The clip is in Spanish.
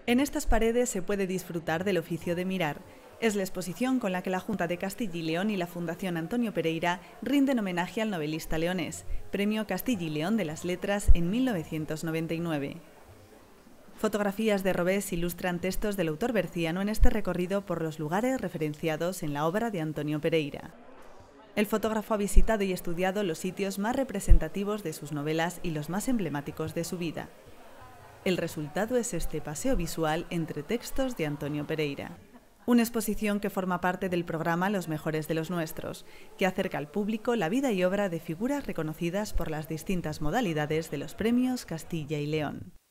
En estas paredes se puede disfrutar del oficio de mirar. Es la exposición con la que la Junta de Castilla y León y la Fundación Antonio Pereira rinden homenaje al novelista leonés, Premio Castilla y León de las Letras en 1999. Fotografías de Robés ilustran textos del autor berciano en este recorrido por los lugares referenciados en la obra de Antonio Pereira. El fotógrafo ha visitado y estudiado los sitios más representativos de sus novelas y los más emblemáticos de su vida. El resultado es este paseo visual entre textos de Antonio Pereira. Una exposición que forma parte del programa Los Mejores de los Nuestros, que acerca al público la vida y obra de figuras reconocidas por las distintas modalidades de los premios Castilla y León.